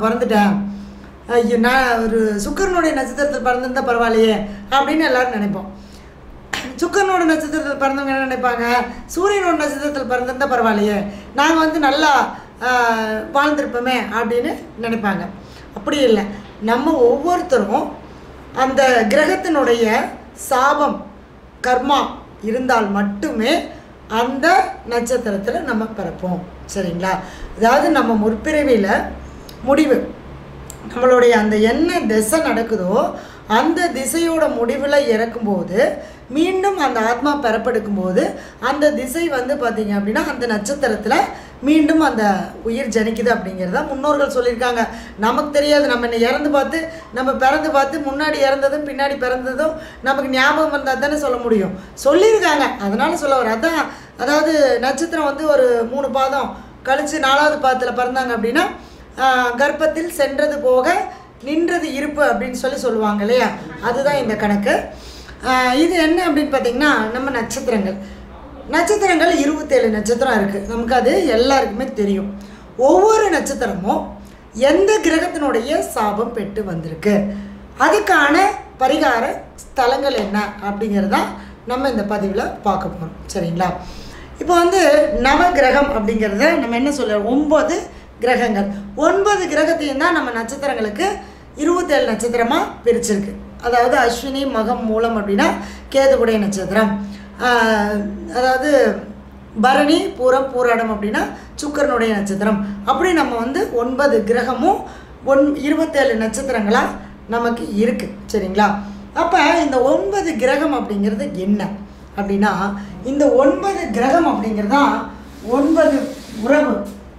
நான் பிறந்துட்டேன், ஐயோ நான் ஒரு சுக்கிரனுடைய நட்சத்திரத்தில் பிறந்திருந்தால் பரவாயில்லையே அப்படின்னு எல்லோரும் நினைப்போம். சுக்கிரனோட நட்சத்திரத்தில் பிறந்தவங்க என்ன நினைப்பாங்க, சூரியனோட நட்சத்திரத்தில் பிறந்திருந்தால் பரவாயில்லையே, நாங்கள் வந்து நல்லா வாழ்ந்திருப்போமே அப்படின்னு நினைப்பாங்க. அப்படி இல்லை, நம்ம ஒவ்வொருத்தரும் அந்த கிரகத்தினுடைய சாபம் கர்மா இருந்தால் மட்டுமே அந்த நட்சத்திரத்தில் நம்ம பிறப்போம். சரிங்களா? அதாவது நம்ம முற்பிறவியில் முடிவு நம்மளுடைய அந்த என்ன திசை நடக்குதோ அந்த திசையோட முடிவில் இறக்கும்போது மீண்டும் அந்த ஆத்மா பெறப்படுக்கும்போது அந்த திசை வந்து பார்த்திங்க அப்படின்னா அந்த நட்சத்திரத்தில் மீண்டும் அந்த உயிர் ஜனிக்குது அப்படிங்கிறத முன்னோர்கள் சொல்லியிருக்காங்க. நமக்கு தெரியாது, நம்ம என்ன இறந்து பார்த்து நம்ம பிறந்து பார்த்து முன்னாடி இறந்ததும் பின்னாடி பிறந்ததும் நமக்கு ஞாபகம் வந்தால் தானே சொல்ல முடியும், சொல்லியிருக்காங்க. அதனால் சொல்ல வர அதான், அதாவது நட்சத்திரம் வந்து ஒரு 3 பாதம் கழித்து 4வது பாதத்தில் பிறந்தாங்க அப்படின்னா கர்ப்பத்தில் சென்றது போக நின்றது இருப்பு அப்படின்னு சொல்லுவாங்க இல்லையா, அதுதான் இந்த கணக்கு. இது என்ன அப்படின்னு பார்த்திங்கன்னா, நம்ம நட்சத்திரங்கள் 27 நட்சத்திரம் இருக்குது. நமக்கு அது எல்லாருக்குமே தெரியும். ஒவ்வொரு நட்சத்திரமும் எந்த கிரகத்தினுடைய சாபம் பெற்று வந்திருக்கு, அதுக்கான பரிகார ஸ்தலங்கள் என்ன அப்படிங்கிறதான் நம்ம இந்த பதிவில் பார்க்க போகிறோம். சரிங்களா? இப்போ வந்து நவகிரகம் அப்படிங்கிறத நம்ம என்ன சொல்லுவோம், 9 கிரகங்கள். 9 கிரகத்தையும் தான் நம்ம நட்சத்திரங்களுக்கு 27 நட்சத்திரமாக பிரிச்சிருக்கு. அதாவது அஸ்வினி மகம் மூலம் அப்படின்னா கேதுவுடைய நட்சத்திரம், அதாவது பரணி பூரம் பூராடம் அப்படின்னா சுக்கிரனுடைய நட்சத்திரம். அப்படி நம்ம வந்து 9 கிரகமும் 27 நட்சத்திரங்களாக நமக்கு இருக்குது. சரிங்களா? அப்போ இந்த 9 கிரகம் அப்படிங்கிறது என்ன அப்படின்னா, இந்த 9 கிரகம் அப்படிங்கிறது தான் 9 உறவு.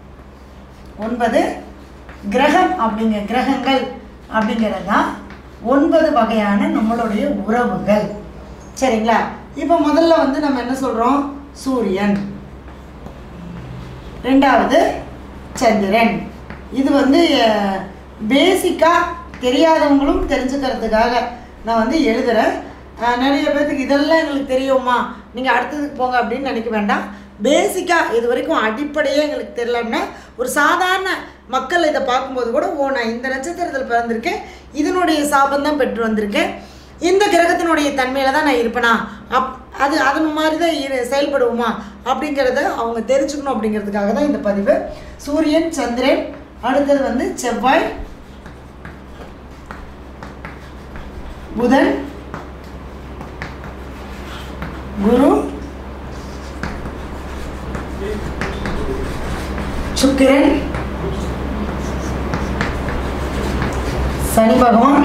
9 கிரகம் கிரகங்கள் அப்படிங்கிறது தான் 9 வகையான நம்மளுடைய உறவுகள். சரிங்களா? இப்போ முதல்ல வந்து நம்ம என்ன சொல்கிறோம், சூரியன், 2வது சந்திரன். இது வந்து பேசிக்காக தெரியாதவங்களும் தெரிஞ்சுக்கிறதுக்காக நான் வந்து எழுதுகிறேன். நிறைய பேர்த்துக்கு இதெல்லாம் எங்களுக்கு தெரியுமா, நீங்கள் அடுத்ததுக்கு போங்க அப்படின்னு நினைக்க வேண்டாம். பேசிக்காக இது வரைக்கும் அடிப்படையே எங்களுக்கு தெரியலன்னா ஒரு சாதாரண மக்கள் இதை பார்க்கும்போது கூட, ஓ நான் இந்த நட்சத்திரத்தில் பிறந்திருக்கேன், இதனுடைய சாபம் தான் பெற்று வந்திருக்கேன், இந்த கிரகத்தினுடைய தன்மையில் தான் நான் இருப்பேனா, அது மாதிரி தான் செயல்படுவோமா அப்படிங்கிறத அவங்க தெரிஞ்சுக்கணும். அப்படிங்கிறதுக்காக தான் இந்த பதிவு. சூரியன், சந்திரன், அடுத்தது வந்து செவ்வாய், புதன், குரு, சுக்கிரன், சனி பகவான்,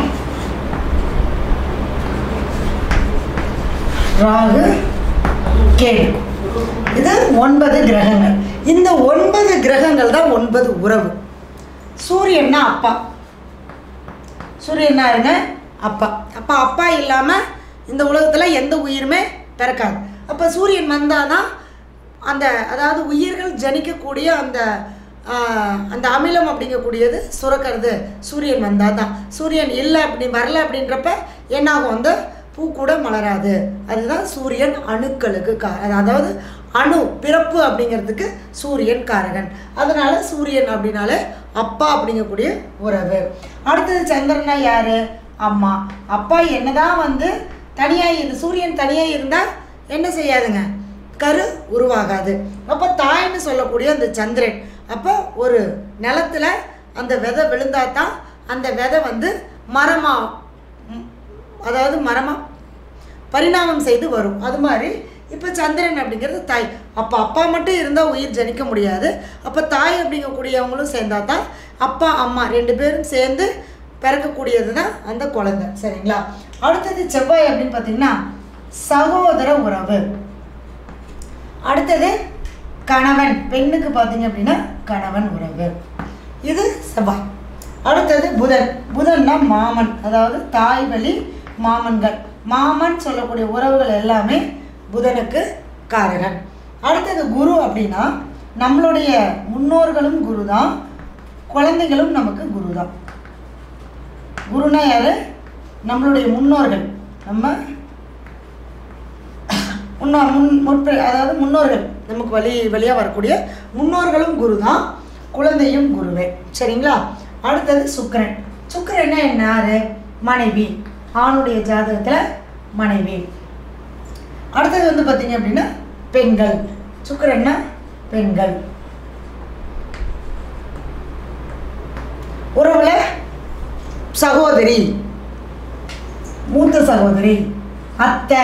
ராகு, கேது. இது 9 கிரகங்கள். இந்த 9 கிரகங்கள் தான் 9 உறவு. சூரியன்னா அப்பா, சூரியன்னா இருங்க அப்பா. அப்பா இல்லாமல் இந்த உலகத்தில் எந்த உயிருமே பிறக்காது. அப்போ சூரியன் வந்தால் தான் அந்த, அதாவது உயிர்கள் ஜனிக்கக்கூடிய அந்த அமிலம் அப்படிங்கக்கூடியது சுரக்கிறது சூரியன் வந்தால் தான். சூரியன் இல்லை வரல அப்படின்றப்ப என்னாகும், அந்த பூ கூட மலராது. அதுதான் சூரியன் அணுக்களுக்கு அதாவது அணு பிறப்பு அப்படிங்கிறதுக்கு சூரியன் காரகன். அதனால சூரியன் அப்படின்னாலே அப்பா அப்படிங்கக்கூடிய உறவு. அடுத்தது சந்திரனா யாரு, அம்மா. அப்பா என்னதான் வந்து தனியாக சூரியன் தனியாக இருந்தால் என்ன செய்யாதுங்க, கரு உருவாகாது. அப்போ தாய்ன்னு சொல்லக்கூடிய அந்த சந்திரன், அப்போ ஒரு நிலத்தில் அந்த விதை விழுந்தால் தான் அந்த விதை வந்து மரமாக, அதாவது மரமாக பரிணாமம் செய்து வரும். அது மாதிரி இப்போ சந்திரன் அப்படிங்கிறது தாய். அப்போ அப்பா மட்டும் இருந்தால் உயிர் ஜனிக்க முடியாது. அப்போ தாய் அப்படிங்கக்கூடியவங்களும் சேர்ந்தால் தான் அப்பா அம்மா 2 பேரும் சேர்ந்து பிறக்கக்கூடியது தான் அந்த குழந்தை. சரிங்களா? அடுத்தது செவ்வாய் அப்படின்னு பார்த்தீங்கன்னா சகோதர உறவு. அடுத்தது கணவன், பெண்ணுக்கு பார்த்தீங்க அப்படின்னா கணவன் உறவு. இது செவ்வாய். அடுத்தது புதன். புதன்னா மாமன், அதாவது தாய் வழி மாமன்கள். மாமன் சொல்லக்கூடிய உறவுகள் எல்லாமே புதனுக்கு காரகன். அடுத்தது குரு அப்படின்னா நம்மளுடைய முன்னோர்களும் குரு தான், குழந்தைகளும் நமக்கு குரு தான். குருனா யாரு, நம்மளுடைய முன்னோர்கள். நம்ம அதாவது முன்னோர்கள், நமக்கு வழியாக வரக்கூடிய முன்னோர்களும் குரு தான், குழந்தையும் குருவே. சரிங்களா? அடுத்தது சுக்கிரன். சுக்கிரன்னா என்ன? யாரு? மனைவி. ஆணுடைய ஜாதகத்தில் மனைவி. அடுத்தது வந்து பார்த்தீங்க அப்படின்னா பெண்கள். சுக்கிரன்னா பெண்கள். உறவுல சகோதரி, மூத்த சகோதரி, அத்தை.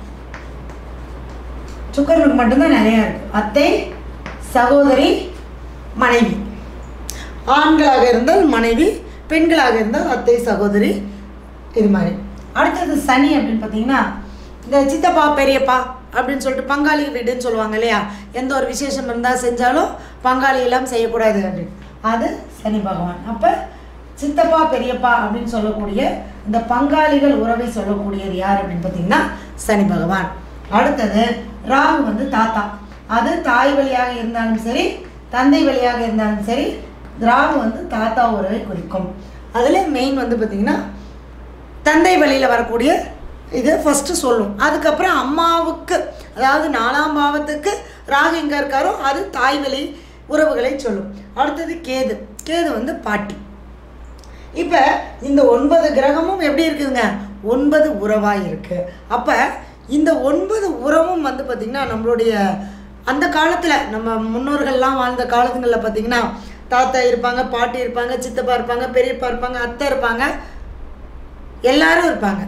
சுக்கிரனுக்கு மட்டும்தான் நிறையா இருக்கு. அத்தை, சகோதரி, மனைவி. ஆண்களாக இருந்தால் மனைவி, பெண்களாக இருந்தால் அத்தை, சகோதரி, இது மாதிரி. அடுத்தது சனி அப்படின்னு பார்த்தீங்கன்னா இந்த சித்தப்பா பெரியப்பா அப்படின்னு சொல்லிட்டு பங்காளி வீடுன்னு சொல்லுவாங்க இல்லையா? எந்த ஒரு விசேஷம் இருந்தால் செஞ்சாலும் பங்காளி எல்லாம் செய்யக்கூடாது அப்படின்னு. அது சனி பகவான். அப்போ சித்தப்பா பெரியப்பா அப்படின்னு சொல்லக்கூடிய இந்த பங்காளிகள் உறவை சொல்லக்கூடியது யார் அப்படின்னு பார்த்தீங்கன்னா சனி பகவான். அடுத்தது ராகு வந்து தாத்தா. அது தாய் வழியாக இருந்தாலும் சரி, தந்தை வழியாக இருந்தாலும் சரி, ராகு வந்து தாத்தா உறவை குறிக்கும். அதில் மெயின் வந்து பார்த்திங்கன்னா தந்தை வழியில் வரக்கூடிய இது ஃபஸ்ட்டு சொல்லும். அதுக்கப்புறம் அம்மாவுக்கு, அதாவது 4ஆம் பாவத்துக்கு ராகு எங்கே இருக்காரோ அது தாய் வழி உறவுகளை சொல்லும். அடுத்தது கேது. கேது வந்து பாட்டி. இப்போ இந்த 9 கிரகமும் எப்படி இருக்குதுங்க? 9 உறவாக இருக்குது. அப்போ இந்த 9 உறவும் வந்து பார்த்திங்கன்னா நம்மளுடைய அந்த காலத்தில் நம்ம முன்னோர்கள்லாம் வாழ்ந்த காலத்துங்களில் பார்த்திங்கன்னா தாத்தா இருப்பாங்க, பாட்டி இருப்பாங்க, சித்தப்பா இருப்பாங்க, பெரியப்பா இருப்பாங்க, அத்தை இருப்பாங்க, எல்லாரும் இருப்பாங்க.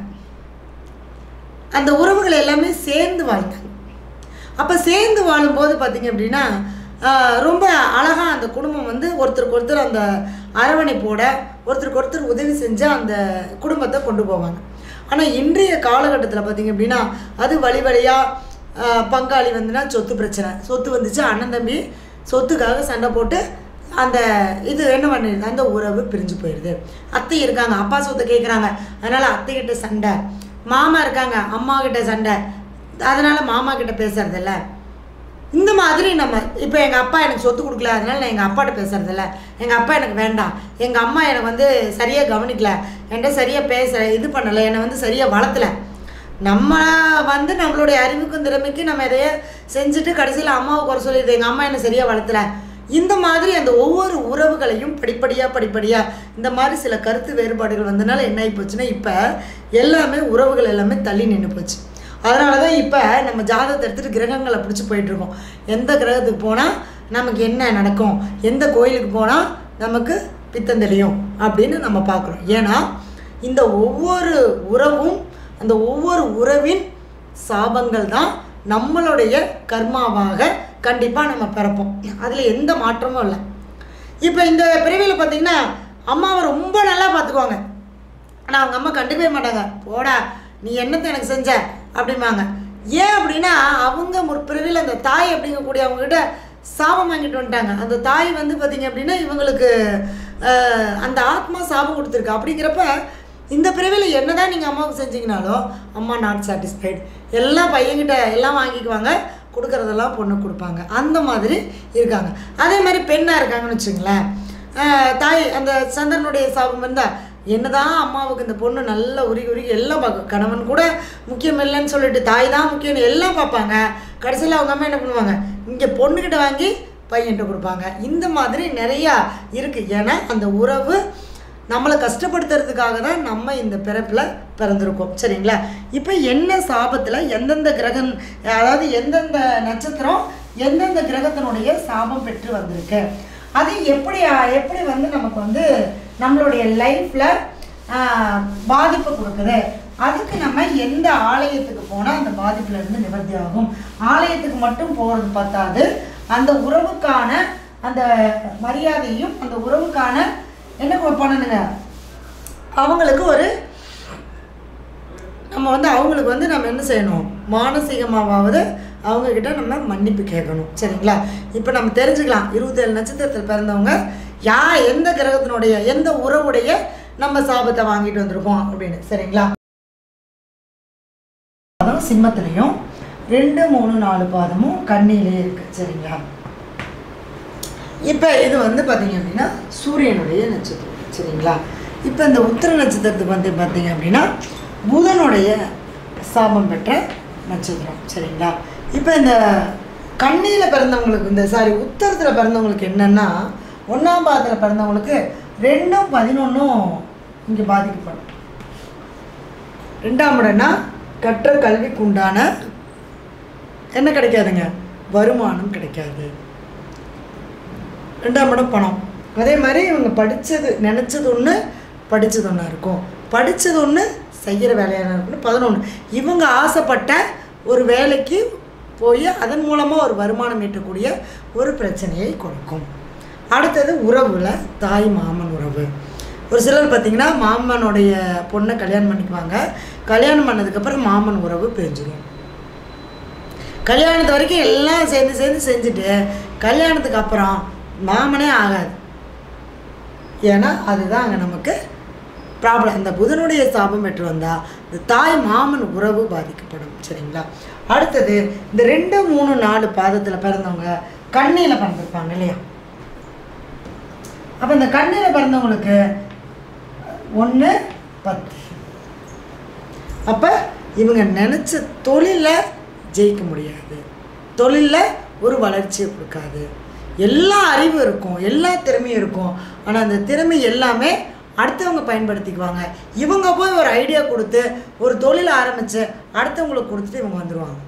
அந்த உறவுகள் எல்லாமே சேர்ந்து வாழ்ந்தாங்க. அப்போ சேர்ந்து வாழும்போது பார்த்திங்க அப்படின்னா ரொம்ப அழகாக அந்த குடும்பம் வந்து ஒருத்தருக்கு ஒருத்தர் அந்த அரவணைப்போட ஒருத்தருக்கு ஒருத்தர் உதவி செஞ்சு அந்த குடும்பத்தை கொண்டு போவாங்க. ஆனால் இன்றைய காலகட்டத்தில் பார்த்திங்க அப்படின்னா அது வழி வழியாக பங்காளி வந்துன்னா சொத்து பிரச்சனை. சொத்து வந்துச்சு, அண்ணன் தம்பி சொத்துக்காக சண்டை போட்டு அந்த இது என்ன பண்ணிடுது, அந்த உறவு பிரிஞ்சு போயிடுது. அத்தை இருக்காங்க, அப்பா சொத்தை கேட்குறாங்க, அதனால் அத்தைக்கிட்ட சண்டை. மாமா இருக்காங்க, அம்மா கிட்ட சண்டை, அதனால் மாமா கிட்ட பேசுறதில்ல. இந்த மாதிரி நம்ம இப்போ எங்கள் அப்பா எனக்கு சொத்து கொடுக்கல, அதனால் நான் எங்கள் அப்பாட்ட பேசுறதில்ல. எங்கள் அப்பா எனக்கு வேண்டாம், எங்கள் அம்மா எனக்கு வந்து சரியாக கவனிக்கல, என்கிட்ட சரியாக இது பண்ணலை, என்னை வந்து சரியாக வளர்த்தலை. நம்ம வந்து நம்மளுடைய அறிவுக்கும் திறமைக்கு நம்ம எதைய செஞ்சுட்டு கடைசியில் அம்மாவை குறை சொல்லிடுது, எங்கள் அம்மா என்னை சரியாக வளர்த்தலை. இந்த மாதிரி அந்த ஒவ்வொரு உறவுகளையும் படிப்படியாக இந்த மாதிரி சில கருத்து வேறுபாடுகள் வந்தனால என்ன ஆகி போச்சுன்னா இப்போ எல்லாமே உறவுகள் எல்லாமே தள்ளி நின்று போச்சு. அதனால தான் இப்போ நம்ம ஜாதகத்தை எடுத்துகிட்டு கிரகங்களை பிடிச்சி போயிட்டுருக்கோம். எந்த கிரகத்துக்கு போனால் நமக்கு என்ன நடக்கும், எந்த கோயிலுக்கு போனால் நமக்கு பித்தம் தெளியும் அப்படின்னு நம்ம பார்க்குறோம். ஏன்னா இந்த ஒவ்வொரு உறவும், அந்த ஒவ்வொரு உறவின் சாபங்கள் தான் நம்மளுடைய கர்மாவாக கண்டிப்பாக நம்ம பிறப்போம். அதில் எந்த மாற்றமும் இல்லை. இப்போ இந்த பிறவியில் பார்த்திங்கன்னா அம்மாவை ரொம்ப நல்லா பார்த்துக்குவாங்க, ஆனால் அவங்க அம்மா கண்டுக்கவே மாட்டாங்க. போடா நீ என்னத்தை எனக்கு செஞ்ச அப்படிம்பாங்க. ஏன் அப்படின்னா அவங்க முற்பிறவியில் அந்த தாய் அப்படிங்கக்கூடிய அவங்ககிட்ட சாபம் வாங்கிட்டு வந்துட்டாங்க. அந்த தாய் வந்து பார்த்திங்க அப்படின்னா இவங்களுக்கு அந்த ஆத்மா சாபம் கொடுத்துருக்கு. அப்படிங்கிறப்ப இந்த பிறவியில் என்ன தான் நீங்கள் அம்மாவுக்கு செஞ்சீங்கனாலும் அம்மா நாட் சாட்டிஸ்ஃபைடு, எல்லாம் பையன்கிட்ட எல்லாம் வாங்கிக்குவாங்க, கொடுக்குறதெல்லாம் பொண்ணு கொடுப்பாங்க. அந்த மாதிரி இருக்காங்க. அதே மாதிரி பெண்ணாக இருக்காங்கன்னு வச்சுங்களேன், தாய் அந்த சந்திரனுடைய சாபம் இருந்தால் என்னதான் அம்மாவுக்கு இந்த பொண்ணு நல்லா உருகி எல்லாம் பார்க்கும். கணவன் கூட முக்கியம் இல்லைன்னு சொல்லிட்டு தாய் தான் முக்கியம்னு எல்லாம் பார்ப்பாங்க. கடைசியில் அவங்க அம்மா என்ன பண்ணுவாங்க, இங்கே பொண்ணுக்கிட்ட வாங்கி பையன்கிட்ட கொடுப்பாங்க. இந்த மாதிரி நிறையா இருக்குது. ஏன்னா அந்த உறவு நம்மளை கஷ்டப்படுத்துறதுக்காக தான் நம்ம இந்த பிறப்பில் பிறந்திருக்கோம். சரிங்களா? இப்போ என்ன சாபத்தில் எந்தெந்த கிரகம், அதாவது எந்தெந்த நட்சத்திரம் எந்தெந்த கிரகத்தினுடைய சாபம் பெற்று வந்திருக்கு, அது எப்படி வந்து நமக்கு வந்து நம்மளுடைய லைஃப்பில் பாதிப்பு கொடுக்குது, அதுக்கு நம்ம எந்த ஆலயத்துக்கு போனால் அந்த பாதிப்புலேருந்து நிவர்த்தி ஆகும். ஆலயத்துக்கு மட்டும் போகிறது பார்த்தாது, அந்த உறவுக்கான அந்த மரியாதையும் அந்த உறவுக்கான என்ன பண்ணணுங்க, அவங்களுக்கு ஒரு நம்ம வந்து அவங்களுக்கு வந்து நம்ம என்ன செய்யணும், மானசீகமாவது அவங்கக்கிட்ட நம்ம மன்னிப்பு கேட்கணும். சரிங்களா? இப்போ நம்ம தெரிஞ்சுக்கலாம் 27 நட்சத்திரத்தில் பிறந்தவங்க எந்த கிரகத்தினுடைய எந்த உறவுடைய நம்ம சாபத்தை வாங்கிட்டு வந்திருக்கோம் அப்படின்னு. சரிங்களா? சிம்மத்திலையும் 2, 3, 4 பாதமும் கண்ணிலே இருக்குது. சரிங்களா? இப்போ இது வந்து பார்த்திங்க அப்படின்னா சூரியனுடைய நட்சத்திரம். சரிங்களா? இப்போ இந்த உத்திர நட்சத்திரத்துக்கு வந்து பார்த்திங்க அப்படின்னா புதனுடைய சாபம் பெற்ற நட்சத்திரம். சரிங்களா? இப்போ இந்த கண்ணியில் பிறந்தவங்களுக்கு உத்தரத்தில் பிறந்தவங்களுக்கு என்னென்னா 1ஆம் பாதத்தில் பிறந்தவங்களுக்கு 2ம் 11ம் இங்கே பாதிக்கப்படும். 2ஆம் இடம்னா கற்ற கல்விக்கு உண்டான என்ன கிடைக்காதுங்க, வருமானம் கிடைக்காது. 2ஆம் இடம் பணம். அதே மாதிரி இவங்க படித்தது நினச்சது ஒன்று, படித்தது ஒன்றா இருக்கும். படித்தது ஒன்று, செய்கிற வேலையாக இருக்குன்னு 11. இவங்க ஆசைப்பட்ட ஒரு வேலைக்கு போய் அதன் மூலமாக ஒரு வருமானம் ஈட்டக்கூடிய ஒரு பிரச்சனையை கொடுக்கும். அடுத்தது உறவில் தாய் மாமன் உறவு. ஒரு சிலர் பார்த்திங்கன்னா மாமனுடைய பொண்ணை கல்யாணம் பண்ணிக்குவாங்க. கல்யாணம் பண்ணதுக்கப்புறம் மாமன் உறவு பிரிஞ்சிடும். கல்யாணத்து வரைக்கும் எல்லாம் சேர்ந்து செஞ்சுட்டு கல்யாணத்துக்கு அப்புறம் மாமனே ஆகாது. ஏன்னா அதுதான் அங்கே நமக்கு ப்ராப்ளம். அந்த புதனுடைய சாபம் பெற்று வந்தால் இந்த தாய் மாமன் உறவு பாதிக்கப்படும். சரிங்களா? அடுத்தது இந்த 2, 3, 4 பாதத்தில் பிறந்தவங்க கண்ணியில் பிறந்திருப்பாங்க இல்லையா? அப்போ இந்த கண்ணியில் பிறந்தவங்களுக்கு 1, 10. அப்போ இவங்க நினச்ச தொழிலில் ஜெயிக்க முடியாது. தொழிலில் ஒரு வளர்ச்சியை கொடுக்காது. எல்லா அறிவும் இருக்கும், எல்லா திறமையும் இருக்கும். ஆனால் அந்த திறமை எல்லாமே அடுத்தவங்க பயன்படுத்திக்குவாங்க. இவங்க போய் ஒரு ஐடியா கொடுத்து ஒரு தொழில் ஆரம்பித்து அடுத்தவங்களுக்கு கொடுத்துட்டு இவங்க வந்துடுவாங்க.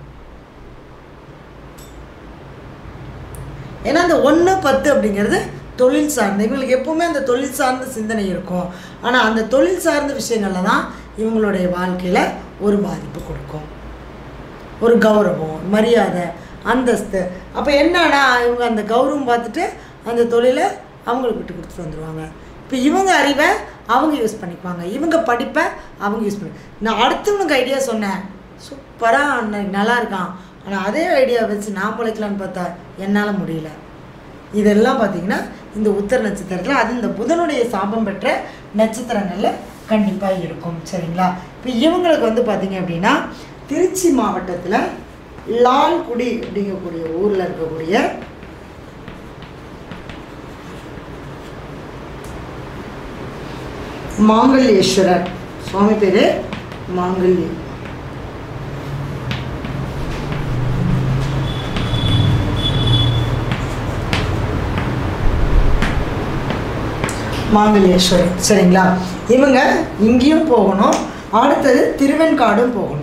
ஏன்னா அந்த 1, 10 அப்படிங்கிறது தொழில் சார்ந்த, இவங்களுக்கு எப்பவுமே அந்த தொழில் சார்ந்த சிந்தனை இருக்கும். ஆனால் அந்த தொழில் சார்ந்த விஷயங்களில் தான் இவங்களுடைய வாழ்க்கையில் ஒரு பாதிப்பு கொடுக்கும். ஒரு கௌரவம், மரியாதை, அந்தஸ்து. அப்போ என்னன்னா இவங்க அந்த கௌரவம் பார்த்துட்டு அந்த தொழிலை அவங்களுக்கு விட்டு கொடுத்துட்டு வந்துடுவாங்க. இப்போ இவங்க அறிவை அவங்க யூஸ் பண்ணிக்குவாங்க, இவங்க படிப்பை அவங்க யூஸ் பண்ணி. நான் அடுத்தவனுக்கு ஐடியா சொன்னேன், சூப்பராக நல்லா இருக்கான், ஆனால் அதே ஐடியா வச்சு நான் பிழைக்கலான்னு பார்த்தா என்னால் முடியல. இதெல்லாம் பார்த்திங்கன்னா இந்த உத்தர நட்சத்திரத்தில், அது இந்த புதனுடைய சாபம் பெற்ற நட்சத்திரங்களில் கண்டிப்பாக இருக்கும். சரிங்களா? இப்போ இவங்களுக்கு வந்து பார்த்திங்க அப்படின்னா திருச்சி மாவட்டத்தில் லால்குடி அப்படிங்கக்கூடிய ஊரில் இருக்கக்கூடிய மாங்கல்யேஸ்வரர் சுவாமி பேர் மாங்கல்ய மாங்கல்யேஸ்வரர். சரிங்களா? இவங்க இங்கேயும் போகணும், அடுத்தது திருவெண்காடும் போகணும்.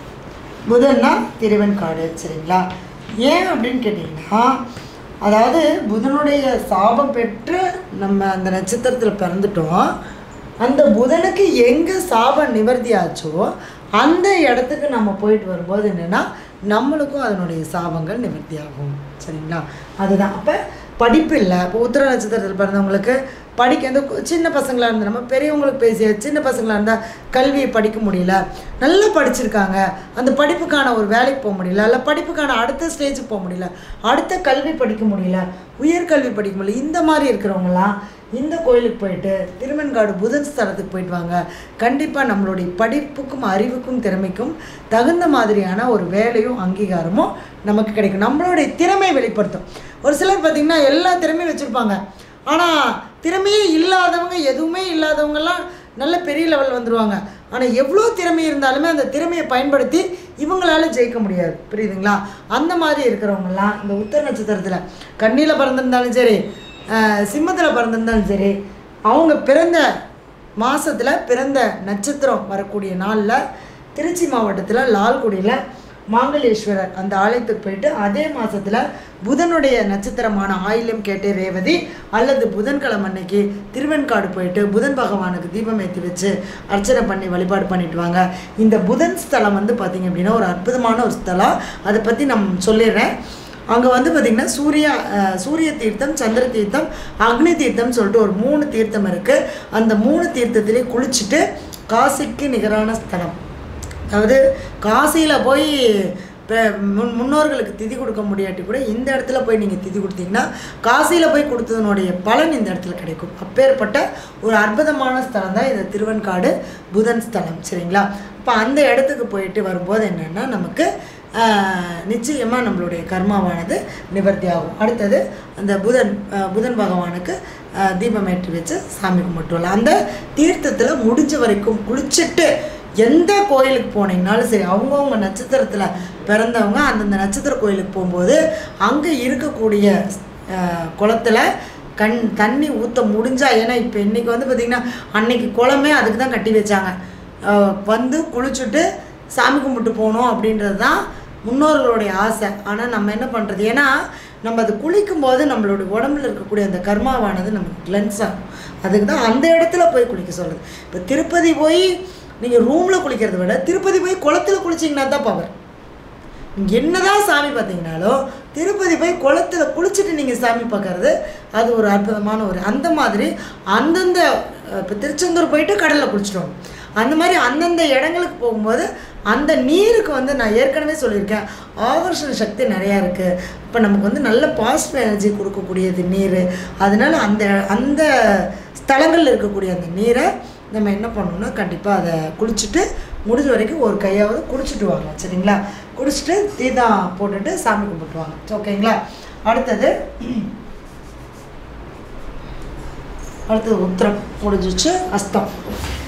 புதன்னா திருவெண்காடு. சரிங்களா? ஏன் அப்படின்னு கேட்டிங்கன்னா, அதாவது புதனுடைய சாபம் பெற்று நம்ம அந்த நட்சத்திரத்தில் பிறந்துட்டோம். அந்த புதனுக்கு எங்கே சாபம் நிவர்த்தி ஆச்சோ அந்த இடத்துக்கு நம்ம போயிட்டு வரும்போது என்னென்னா நம்மளுக்கும் அதனுடைய சாபங்கள் நிவர்த்தி ஆகும். சரிங்களா? அதுதான். அப்போ படிப்பு இல்லை. இப்போ உத்திர நட்சத்திரத்தில் பிறந்தவங்களுக்கு படிக்க அந்த சின்ன பசங்களாக இருந்தால், நம்ம பெரியவங்களுக்கு பேசிய சின்ன பசங்களாக இருந்தால் கல்வியை படிக்க முடியல, நல்லா படிச்சிருக்காங்க, அந்த படிப்புக்கான ஒரு வேலைக்கு போக முடியல, இல்லை படிப்புக்கான அடுத்த ஸ்டேஜுக்கு போக முடியல, அடுத்த கல்வி படிக்க முடியல, உயர்கல்வி படிக்க முடியல, இந்த மாதிரி இருக்கிறவங்களாம் இந்த கோயிலுக்கு போயிட்டு திருவெண்காடு புதன் ஸ்தலத்துக்கு போயிட்டு வாங்க. கண்டிப்பாக நம்மளுடைய படிப்புக்கும் அறிவுக்கும் திறமைக்கும் தகுந்த மாதிரியான ஒரு வேலையும் அங்கீகாரமும் நமக்கு கிடைக்கும். நம்மளுடைய திறமை வெளிப்படுத்தும். ஒரு சிலர் பார்த்திங்கன்னா எல்லா திறமையும் வச்சுருப்பாங்க, ஆனால் திறமையே இல்லாதவங்க, எதுவுமே இல்லாதவங்கெல்லாம் நல்ல பெரிய லெவல் வந்துடுவாங்க. ஆனால் எவ்வளோ திறமை இருந்தாலுமே அந்த திறமையை பயன்படுத்தி இவங்களால ஜெயிக்க முடியாது. புரியுதுங்களா? அந்த மாதிரி இருக்கிறவங்கலாம் இந்த உத்தர நட்சத்திரத்தில் கன்னியில் பிறந்திருந்தாலும் சரி, சிம்மத்தில் பிறந்திருந்தாலும் சரி, அவங்க பிறந்த மாதத்தில் பிறந்த நட்சத்திரம் வரக்கூடிய நாளில் திருச்சி மாவட்டத்தில் லால்குடியில் மாங்கல்யேஸ்வரர் அந்த ஆலயத்துக்கு போயிட்டு அதே மாதத்தில் புதனுடைய நட்சத்திரமான ஆயில்யம் கேட்டே ரேவதி அல்லது புதன்கிழமை அன்னைக்கு திருவெண்காடு போயிட்டு புதன் பகவானுக்கு தீபம் ஏற்றி வச்சு அர்ச்சனை பண்ணி வழிபாடு பண்ணிட்டு வாங்க. இந்த புதன் ஸ்தலம் வந்து பார்த்திங்க அப்படின்னா ஒரு அற்புதமான ஒரு ஸ்தலம். அதை பற்றி நான் சொல்லிடுறேன். அங்கே வந்து பார்த்திங்கன்னா சூரிய தீர்த்தம், சந்திர தீர்த்தம், அக்னி தீர்த்தம்னு சொல்லிட்டு ஒரு 3 தீர்த்தம் இருக்குது. அந்த 3 தீர்த்தத்திலே குளிச்சுட்டு காசிக்கு நிகரான ஸ்தலம். அதாவது காசியில் போய் முன்னோர்களுக்கு திதி கொடுக்க முடியாட்டி கூட இந்த இடத்துல போய் நீங்கள் திதி கொடுத்தீங்கன்னா காசியில் போய் கொடுத்ததனுடைய பலன் இந்த இடத்துல கிடைக்கும். அப்பேற்பட்ட ஒரு அற்புதமான ஸ்தலம் தான் இந்த திருவெண்காடு புதன் ஸ்தலம். சரிங்களா? இப்போ அந்த இடத்துக்கு போயிட்டு வரும்போது என்னென்னா நமக்கு நிச்சயமாக நம்மளுடைய கர்மாவானது நிவர்த்தி ஆகும். அடுத்தது அந்த புதன் பகவானுக்கு தீபம் ஏற்றி வச்சு சாமி கும்பிட்டுலாம் அந்த தீர்த்தத்தில் முடிஞ்ச வரைக்கும் குளிச்சுட்டு எந்த கோயிலுக்கு போனீங்கனாலும் சரி, அவங்கவுங்க நட்சத்திரத்தில் பிறந்தவங்க அந்தந்த நட்சத்திர கோயிலுக்கு போகும்போது அங்கே இருக்கக்கூடிய குளத்தில் தண்ணி ஊற்ற முடிஞ்சால், ஏன்னா இப்போ இன்றைக்கி வந்து பார்த்திங்கன்னா அன்னைக்கு குளமே அதுக்கு தான் கட்டி வச்சாங்க. வந்து குளிச்சுட்டு சாமி கும்பிட்டு போகணும் அப்படின்றது தான் முன்னோர்களுடைய ஆசை. ஆனால் நம்ம என்ன பண்ணுறது, ஏன்னா நம்ம அது குளிக்கும்போது நம்மளுடைய உடம்புல இருக்கக்கூடிய அந்த கர்மாவானது நமக்கு கிளென்ஸ் ஆகும். அதுக்கு தான் அந்த இடத்துல போய் குளிக்க சொல்லுது. இப்போ திருப்பதி போய் நீங்கள் ரூமில் குளிக்கிறத விட திருப்பதி போய் குளத்தில் குளிச்சிங்கன்னா தான் பவர். நீங்கள் என்ன தான் சாமி பார்த்தீங்கனாலும் திருப்பதி போய் குளத்தில் குளிச்சுட்டு நீங்கள் சாமி பார்க்கறது அது ஒரு அற்புதமான ஒரு அந்த மாதிரி அந்தந்த இப்போ திருச்செந்தூர் போயிட்டு கடலில் குளிச்சிட்டோம். அந்த மாதிரி அந்தந்த இடங்களுக்கு போகும்போது அந்த நீருக்கு வந்து நான் ஏற்கனவே சொல்லியிருக்கேன், ஆகர்ஷண சக்தி நிறையா இருக்குது. இப்போ நமக்கு வந்து நல்ல பாசிட்டிவ் எனர்ஜி கொடுக்கக்கூடியது நீர். அதனால் அந்த அந்த ஸ்தலங்களில் இருக்கக்கூடிய அந்த நீரை நம்ம என்ன பண்ணணும்னா கண்டிப்பாக அதை குளிச்சுட்டு முடிஞ்ச வரைக்கும் ஒரு கையாவது குடிச்சிட்டு வாங்க. சரிங்களா? குடிச்சிட்டு தீதம் போட்டுட்டு சாமி கும்பிட்டுவாங்க. ஓகேங்களா? அடுத்தது உத்திரம் முடிஞ்சிச்சு, அஸ்தம்.